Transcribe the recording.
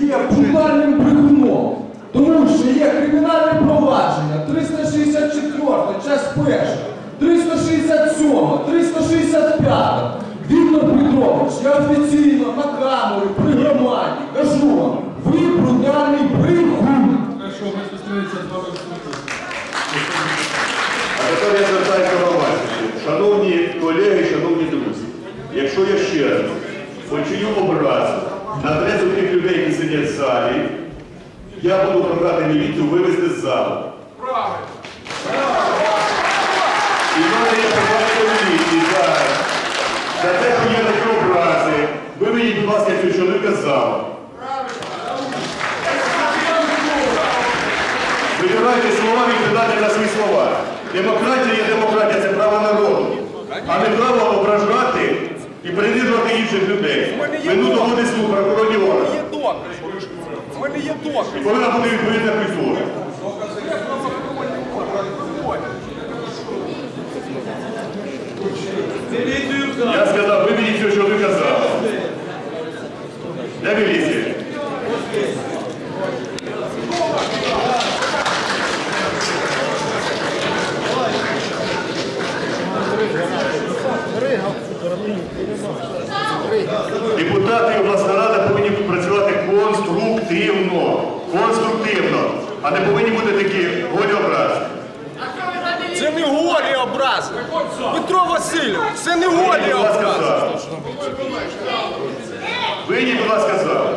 є брутальним брехуном. Тому що є кримінальне провадження 364, часть перша, 367, 365. Віктор Петрович, я офіційно на камеру при громаді кажу вам, ви брутальний брехун. Хорошо, ми зустрілися з вами в суді. А тепер я звертаюся до громадськості. Шановні колеги, шановні друзі, якщо я ще раз почую образу на адресу тих людей, які сидять в залі, я буду прохати міліцію вивезти з залу. Правильно. І в мене є прохання до міліції зараз. За те, що є такі образи, виведіть, будь ласка, цього чоловіка з залу. Вибирайте слова і відповідайте на свої слова. Демократія є демократія, це право народу. А не право ображати і принижувати інших людей. Вину доводить суд, прокурорні органи. У мене є доказ. І повинна бути відповідна присуга. Я сказав, виведіть цього чоловіка з залу. Де міліція? Депутати і обласна рада повинні працювати конструктивно, а не повинні бути такі голі образи. Це не голі образи. Петро Васильович, це не голі образи. Вийдіть, будь ласка, з залу.